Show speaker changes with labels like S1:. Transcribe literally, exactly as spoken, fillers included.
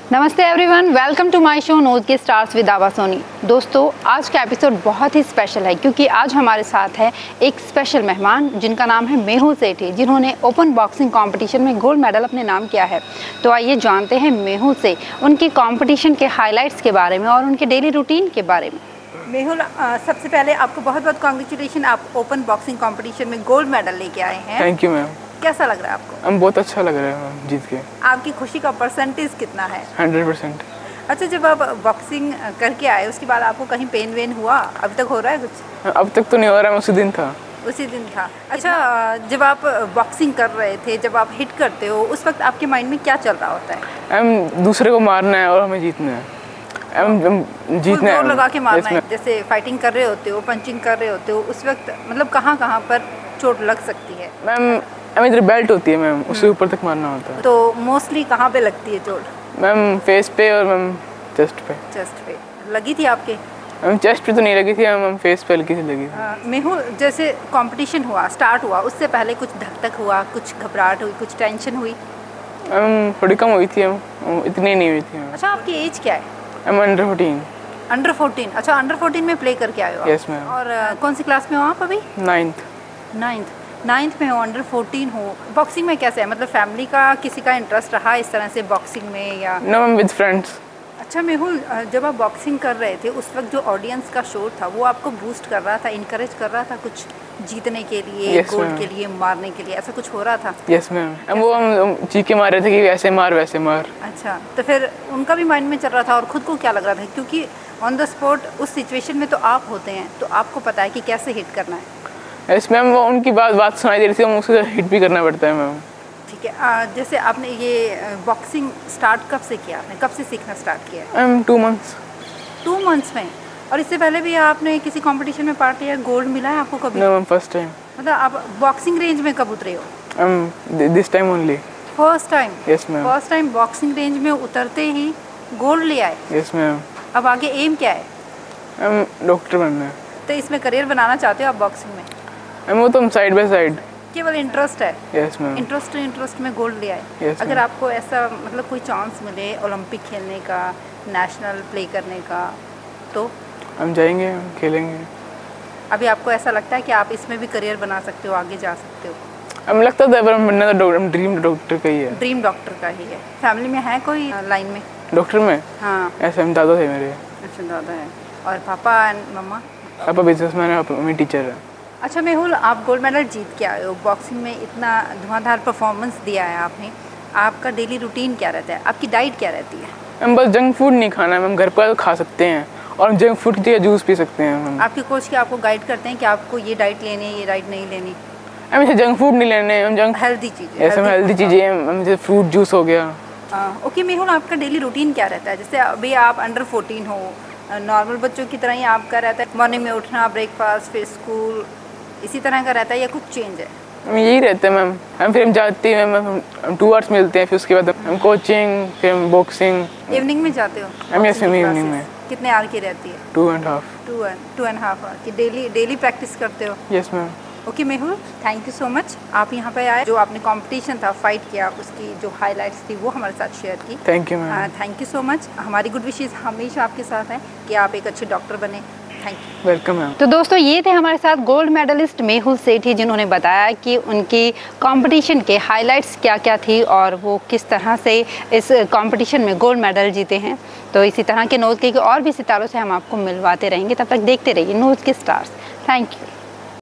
S1: नमस्ते everyone, welcome to my show नोज के स्टार्स विद आभा सोनी। दोस्तों, आज का एपिसोड बहुत ही स्पेशल है क्योंकि आज हमारे साथ है एक स्पेशल मेहमान जिनका नाम है मेहुल सेठी, जिन्होंने ओपन बॉक्सिंग कंपटीशन में गोल्ड मेडल अपने नाम किया है। तो आइए जानते हैं मेहुल से उनके कंपटीशन के हाईलाइट्स के बारे में और उनके डेली रूटीन के बारे में। मेहुल, सबसे पहले आपको बहुत बहुत कॉन्ग्रेचुलेशन, आप ओपन बॉक्सिंग कॉम्पिटिशन में गोल्ड मेडल लेके आए हैं।
S2: Thank you ma'am.
S1: कैसा लग रहा है आपको?
S2: हम बहुत अच्छा लग रहा है मैम जीत के।
S1: आपकी खुशी का परसेंटेज कितना है?
S2: Hundred percent.
S1: अच्छा, जब आप बॉक्सिंग करके आए उसके बाद आपको कहीं पेन वेन हुआ? अभी तक हो रहा है कुछ?
S2: अब तक तो नहीं हो रहा है, उसी दिन था
S1: उसी दिन था अच्छा, जब आप बॉक्सिंग कर रहे थे, जब आप हिट करते हो उस वक्त आपके माइंड में क्या चल रहा होता है?
S2: हम दूसरे को मारना है और हमें जीतना है। हम, हम जीतना है,
S1: लगा के मारना है। जैसे फाइटिंग कर रहे होते हो, पंचिंग कर रहे होते हो, उस वक्त मतलब कहाँ कहाँ पर चोट लग सकती है?
S2: मैम मैम इधर बेल्ट होती है मैम, उससे ऊपर तक मारना होता है।
S1: तो मोस्टली कहाँ पे लगती है चोट?
S2: मैम फेस पे और मैम चेस्ट पे।
S1: चेस्ट पे लगी थी आपके?
S2: मैम चेस्ट पे तो नहीं लगी थी, मैम फेस पे हल्की सी लगी थी।
S1: मेहुल, जैसे कंपटीशन हुआ, स्टार्ट हुआ, उससे पहले कुछ धक धक हुआ, कुछ घबराहट हुई, कुछ टेंशन हुई?
S2: मैम थोड़ी कम हुई थी, हम इतनी नहीं हुई थी।
S1: अच्छा, आपकी एज क्या है?
S2: Ma'am under fourteen.
S1: Under fourteen? अच्छा, अंडर फोर्टीन में प्ले करके आए हो?
S2: Yes ma'am.
S1: और कौन सी क्लास में हो आप अभी?
S2: नाइन्थ।
S1: नाइन्थ नाइन्थ में हो, अंडर फोर्टीन हो। बॉक्सिंग में कैसे है, मतलब फैमिली का किसी का इंटरेस्ट रहा इस तरह से बॉक्सिंग में या?
S2: No ma'am, with friends.
S1: अच्छा मेहुल, जब आप बॉक्सिंग कर रहे थे उस वक्त जो ऑडियंस का शोर था वो आपको बूस्ट कर रहा था, इनकरेज कर रहा था कुछ जीतने के लिए,
S2: yes,
S1: गोल्ड के लिए, मारने के लिए, ऐसा कुछ हो रहा था?
S2: Yes ma'am. हम वो हम चीखे मार रहे थे कि ऐसे मार वैसे मार।
S1: अच्छा, तो फिर उनका भी माइंड में चल रहा था और खुद को क्या लग रहा था? क्योंकि ऑन द स्पॉट उस सिचुएशन में तो आप होते हैं, तो आपको पता है कि कैसे हिट करना है।
S2: यस मैम, वो उनकी बात बात सुनाई दे रही थी, हम उससे हिट भी करना पड़ता है मैम।
S1: ठीक है। आ, जैसे आपने ये बॉक्सिंग स्टार्ट कब से किया, आपने कब से सीखना स्टार्ट किया?
S2: Ma'am two months.
S1: Two months में? और इससे पहले भी आपने किसी कंपटीशन में पार्ट लिया, गोल्ड मिला है आपको कभी?
S2: No ma'am, first time.
S1: मतलब आप बॉक्सिंग रेंज में कब उतरे हो?
S2: Ma'am this time only.
S1: First time?
S2: Yes ma'am.
S1: First time boxing range में उतरते ही गोल्ड ले आए?
S2: यस मैम।
S1: अब आगे एम क्या है?
S2: मैम डॉक्टर बनना है।
S1: तो इसमें करियर बनाना चाहते हो आप बॉक्सिंग में?
S2: मैम वो तो हम साइड बाय साइड।
S1: केवल इंटरेस्ट है?
S2: Yes ma'am.
S1: इंटरेस्ट इंटरेस्ट में गोल्ड ले आए।
S2: yes,
S1: अगर आपको ऐसा मतलब कोई चांस मिले ओलंपिक खेलने का, नेशनल प्ले करने का, तो
S2: हम जाएंगे, हम खेलेंगे।
S1: अभी आपको ऐसा लगता है कि आप इसमें भी करियर बना सकते हो, आगे जा सकते हो?
S2: हमें लगता था पर हम बनना तो ड्रीम डॉक्टर का ही है।
S1: ड्रीम डॉक्टर का ही है। फैमिली में है कोई लाइन में
S2: डॉक्टर में?
S1: हाँ।
S2: ऐसे हम दादा थे मेरे।
S1: अच्छा, दादा है। और पापा एंड मम्मा?
S2: पापा बिजनेसमैन है, मम्मी टीचर है।
S1: अच्छा मेहुल, आप गोल्ड मेडल जीत के आए हो, बॉक्सिंग में इतना धुआंधार परफॉर्मेंस दिया है आपने, आपका डेली रूटीन क्या रहता है, आपकी डाइट क्या रहती है?
S2: हम बस जंक फूड नहीं खाना है, हम घर पर खा सकते हैं और जंक फूड की जगह जूस पी सकते हैं हम।
S1: आपके कोच क्या आपको गाइड करते हैं कि आपको ये डाइट लेनी है, ये डाइट नहीं लेनी?
S2: हम ऐसे जंक फूड नहीं लेने, हम जंक
S1: हेल्दी चीज़ें।
S2: ऐसे में हेल्दी चीज़ें, हम जैसे फ्रूट जूस हो गया।
S1: ओके मेहुल, आपका डेली रूटीन क्या रहता है? जैसे अभी आप अंडर फोर्टीन हो, नॉर्मल बच्चों की तरह ही आपका रहता है, मॉर्निंग में उठना, ब्रेकफास्ट, फिर स्कूल, इसी तरह का रहता है या कुछ चेंज है?
S2: हम यही रहते हैं मैम। हम फिर हम जाते हैं मैम, हम टू आवर्स मिलते हैं, फिर उसके बाद हम कोचिंग, फिर हम बॉक्सिंग।
S1: इवनिंग में जाते हो?
S2: हम यस मैम, इवनिंग में।
S1: कितने आवर की रहती है?
S2: Two and half.
S1: Two and two and half hour की डेली डेली प्रैक्टिस करते हो?
S2: Yes ma'am.
S1: Okay Mehul, thank you so much, आप यहाँ पे आए, जो आपने कंपटीशन था, फाइट किया, उसकी जो हाइलाइट्स थी वो हमारे साथ शेयर की।
S2: Thank you ma'am.
S1: Thank you so much. हमारी गुड विशेज़ हमेशा आपके साथ है कि आप एक अच्छे डॉक्टर बने। Thank you.
S2: Welcome ma'am.
S1: तो दोस्तों, ये थे हमारे साथ गोल्ड मेडलिस्ट मेहुल सेठी, जिन्होंने बताया कि उनकी कंपटीशन के हाइलाइट्स क्या क्या थी और वो किस तरह से इस कंपटीशन में गोल्ड मेडल जीते हैं। तो इसी तरह के नोज़ के और भी सितारों से हम आपको मिलवाते रहेंगे, तब तक देखते रहिए नोज़ के स्टार्स। Thank you.